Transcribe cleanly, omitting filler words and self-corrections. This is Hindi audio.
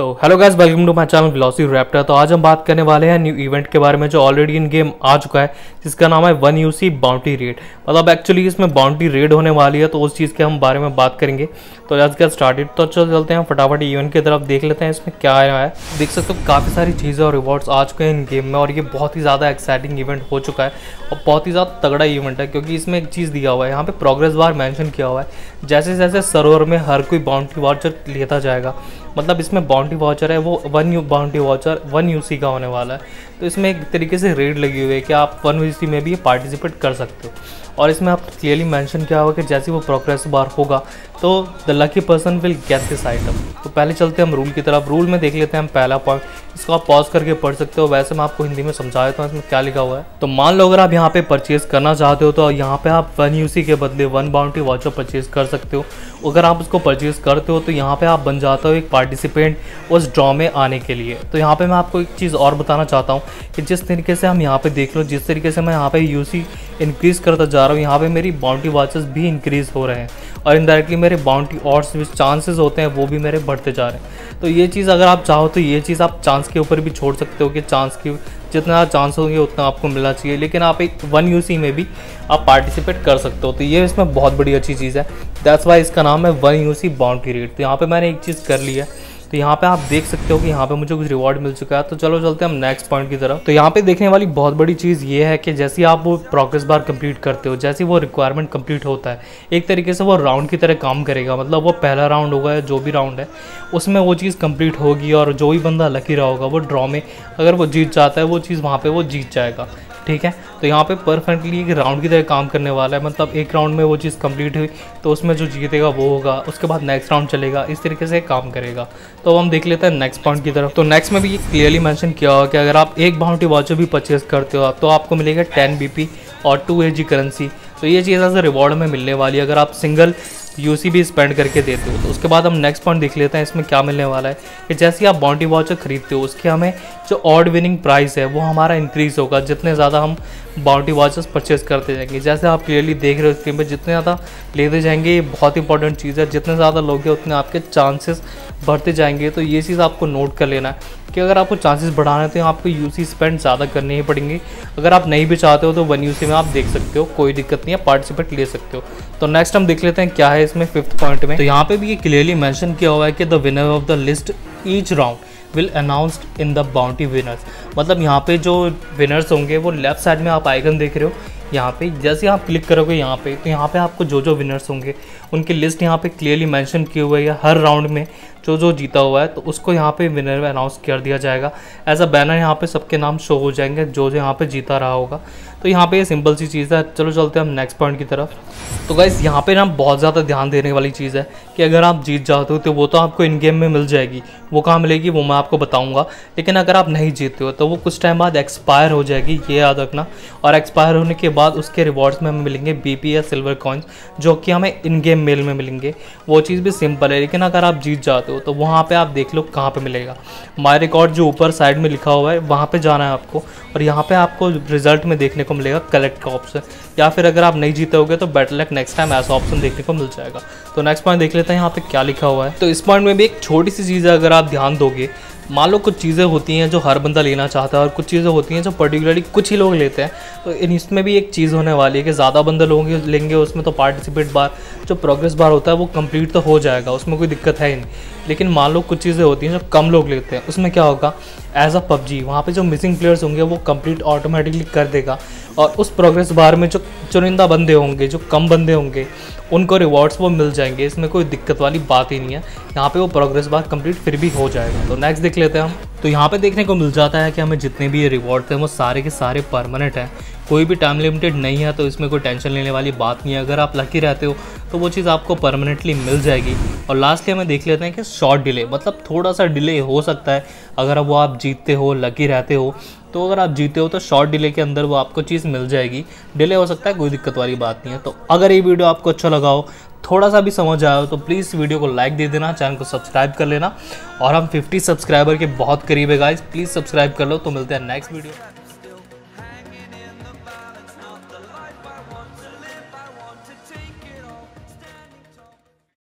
तो hello guys, welcome to my channel velociraptor. तो आज हम बात करने वाले हैं न्यू इवेंट के बारे में जो ऑलरेडी इन गेम आ चुका है, जिसका नाम है 1UC बाउंटी रेड। मतलब एक्चुअली इसमें बाउंटी रेड होने वाली है, तो उस चीज़ के हम बारे में बात करेंगे। तो लेट्स गेट स्टार्टेड। तो चलते हैं फटाफट इवेंट की तरफ, देख लेते हैं इसमें क्या आया है। देख सकते हो काफ़ी सारी चीज़ें और रिवॉर्ड्स आ चुके हैं इन गेम में, और ये बहुत ही ज़्यादा एक्साइटिंग इवेंट हो चुका है और बहुत ही ज़्यादा तगड़ा इवेंट है, क्योंकि इसमें एक चीज़ दिया हुआ है, यहाँ पे प्रोग्रेस बार मेंशन किया हुआ है। जैसे जैसे सर्वर में हर कोई बाउंटी वाचर लेता जाएगा, मतलब इसमें बाउंटी वाचर है वो बाउंटी वाचर 1UC का होने वाला है। तो इसमें एक तरीके से रेड लगी हुई है कि आप 1UC में भी पार्टिसिपेट कर सकते हो। और इसमें आप क्लियरली मेंशन किया होगा कि जैसे वो प्रोग्रेस बार होगा तो the lucky person will get this item. तो पहले चलते हैं हम रूल की तरफ। रूल में देख लेते हैं हम पहला पॉइंट, इसको आप पॉज करके पढ़ सकते हो। वैसे मैं आपको हिंदी में समझा देता हूँ इसमें क्या लिखा हुआ है। तो मान लो अगर आप यहाँ पे परचेज करना चाहते हो तो यहाँ पे आप 1UC के बदले 1 बाउंटी वाचर परचेज कर सकते हो। अगर आप उसको परचेज करते हो तो यहाँ पे आप बन जाते हो एक पार्टिसिपेंट उस ड्रॉ में आने के लिए। तो यहाँ पे मैं आपको एक चीज़ और बताना चाहता हूँ कि जिस तरीके से हम यहाँ पे देख लो, जिस तरीके से मैं यहाँ पे UC इंक्रीज करता जा रहा हूँ, यहाँ पे मेरी बाउंटी वाचर्स भी इंक्रीज हो रहे हैं और इनडायरेक्टली मेरे बाउंटी ऑड्स जो चांसेस होते हैं वो भी मेरे बढ़ते जा रहे हैं। तो ये चीज़ अगर आप चाहो तो ये चीज़ आप चांस के ऊपर भी छोड़ सकते हो कि चांस की जितना चांस होंगे उतना आपको मिलना चाहिए, लेकिन आप एक 1UC में भी आप पार्टिसिपेट कर सकते हो। तो ये इसमें बहुत बड़ी अच्छी चीज़ है, दैट्स वाई इसका नाम है 1UC बाउंटी रेड। तो यहाँ पे मैंने एक चीज़ कर ली है, तो यहाँ पे आप देख सकते हो कि यहाँ पे मुझे कुछ रिवॉर्ड मिल चुका है। तो चलो चलते हैं हम नेक्स्ट पॉइंट की तरफ। तो यहाँ पे देखने वाली बहुत बड़ी चीज़ ये है कि जैसे आप वो प्रोग्रेस बार कंप्लीट करते हो, जैसे वो रिक्वायरमेंट कंप्लीट होता है, एक तरीके से वो राउंड की तरह काम करेगा। मतलब वो पहला राउंड होगा या जो भी राउंड है उसमें वो चीज़ कंप्लीट होगी, और जो भी बंदा लकी रहा होगा वो ड्रॉ में अगर वो जीत जाता है वो चीज़ वहाँ पर वो जीत जाएगा। ठीक है, तो यहाँ पे परफेक्टली एक राउंड की तरह काम करने वाला है। मतलब एक राउंड में वो चीज़ कंप्लीट हुई तो उसमें जो जीतेगा वो होगा, उसके बाद नेक्स्ट राउंड चलेगा, इस तरीके से काम करेगा। तो हम देख लेते हैं नेक्स्ट पॉइंट की तरफ। तो नेक्स्ट में भी क्लियरली मेंशन किया हुआ कि अगर आप एक बाउंटी वाचर भी परचेज करते हो तो आपको मिलेगा 10 BP और 2 AG करेंसी। तो ये चीज़ ऐसे रिवॉर्ड में मिलने वाली है अगर आप सिंगल UC भी स्पेंड करके देते हो। तो उसके बाद हम नेक्स्ट पॉइंट देख लेते हैं इसमें क्या मिलने वाला है कि जैसे आप बाउंटी वाचर खरीदते हो उसके हमें जो ऑड विनिंग प्राइस है वो हमारा इंक्रीज़ होगा जितने ज़्यादा हम बाउंटी वाचर्स परचेज करते जाएंगे। जैसे आप क्लियरली देख रहे हो स्क्रीन पे, जितने ज़्यादा लेते जाएंगे ये बहुत इंपॉर्टेंट चीज़ है, जितने ज़्यादा लोगे उतने आपके चांसेस बढ़ते जाएंगे। तो ये चीज़ आपको नोट कर लेना है कि अगर आपको चांसेस बढ़ाने हैं तो आपको UC स्पेंड ज़्यादा करने ही पड़ेंगे। अगर आप नहीं भी चाहते हो तो 1UC में आप देख सकते हो, कोई दिक्कत नहीं है, पार्टिसिपेट ले सकते हो। तो नेक्स्ट हम देख लेते हैं क्या है इसमें 5th पॉइंट में। तो यहाँ पे भी ये क्लियरली मेंशन किया हुआ है कि the winner of the list each round will announced in the bounty winners. मतलब यहाँ पे जो विनर्स होंगे वो लेफ्ट साइड में आप आइकन देख रहे हो, यहाँ पे जैसे आप क्लिक करोगे यहाँ पे तो यहाँ पे आपको जो जो विनर्स होंगे उनकी लिस्ट यहाँ पे क्लियरली मेंशन किए हुए है। हर राउंड में जो जो जीता हुआ है तो उसको यहाँ पे विनर में अनाउंस कर दिया जाएगा। एज अ बैनर यहाँ पे सबके नाम शो हो जाएंगे जो जो यहाँ पे जीता रहा होगा। तो यहाँ पे ये सिंपल सी चीज़ है। चलो चलते हैं हम नेक्स्ट पॉइंट की तरफ। तो गाइस यहाँ पे ना बहुत ज़्यादा ध्यान देने वाली चीज़ है कि अगर आप जीत जाते हो तो वो तो आपको इन गेम में मिल जाएगी, वो कहाँ मिलेगी वो मैं आपको बताऊँगा। लेकिन अगर आप नहीं जीतते हो तो वो कुछ टाइम बाद एक्सपायर हो जाएगी, ये याद रखना। और एक्सपायर होने के बाद उसके रिवॉर्ड्स में हमें मिलेंगे BP या सिल्वर कॉइन्स, जो कि हमें इन गेम मेल में मिलेंगे। वो चीज़ भी सिंपल है, लेकिन अगर आप जीत जाते हो तो वहाँ पे आप देख लो कहाँ पे मिलेगा। माय रिकॉर्ड जो ऊपर साइड में लिखा हुआ है वहाँ पे जाना है आपको, और यहाँ पे आपको रिजल्ट में देखने को मिलेगा कलेक्ट का ऑप्शन, या फिर अगर आप नहीं जीते होगे तो बेटर लक नेक्स्ट टाइम ऐसा ऑप्शन देखने को मिल जाएगा। तो नेक्स्ट पॉइंट देख लेते हैं यहाँ पे क्या लिखा हुआ है। तो इस पॉइंट में भी एक छोटी सी चीज़ है, अगर आप ध्यान दोगे, मान लो कुछ चीज़ें होती हैं जो हर बंदा लेना चाहता है और कुछ चीज़ें होती हैं जो पर्टिकुलरली कुछ ही लोग लेते हैं। तो इसमें भी एक चीज़ होने वाली है कि ज़्यादा बंदे लोग लेंगे उसमें तो पार्टिसिपेट बार जो प्रोग्रेस बार होता है वो कंप्लीट तो हो जाएगा, उसमें कोई दिक्कत है ही नहीं। लेकिन मान लो कुछ चीज़ें होती हैं जो कम लोग लेते हैं, उसमें क्या होगा, एज अ PUBG वहाँ पे जो मिसिंग प्लेयर्स होंगे वो कंप्लीट ऑटोमेटिकली कर देगा, और उस प्रोग्रेस बार में जो चुनिंदा बंदे होंगे, जो कम बंदे होंगे, उनको रिवॉर्ड्स वो मिल जाएंगे। इसमें कोई दिक्कत वाली बात ही नहीं है, यहाँ पे वो प्रोग्रेस बार कंप्लीट फिर भी हो जाएगा। तो नेक्स्ट देख लेते हैं हम। तो यहाँ पे देखने को मिल जाता है कि हमें जितने भी ये रिवॉर्ड्स हैं वो सारे के सारे परमानेंट हैं, कोई भी टाइम लिमिटेड नहीं है। तो इसमें कोई टेंशन लेने वाली बात नहीं है, अगर आप लकी रहते हो तो वो चीज़ आपको परमानेंटली मिल जाएगी। और लास्टली हमें देख लेते हैं कि शॉर्ट डिले, मतलब थोड़ा सा डिले हो सकता है अगर वो आप जीतते हो, लकी रहते हो। तो अगर आप जीते हो तो शॉर्ट डिले के अंदर वो आपको चीज़ मिल जाएगी, डिले हो सकता है, कोई दिक्कत वाली बात नहीं है। तो अगर ये वीडियो आपको अच्छा लगा हो, थोड़ा सा भी समझ आया हो तो प्लीज़ वीडियो को लाइक दे देना, चैनल को सब्सक्राइब कर लेना। और हम 50 सब्सक्राइबर के बहुत करीब है गाइस, प्लीज़ सब्सक्राइब कर लो। तो मिलते हैं नेक्स्ट वीडियो।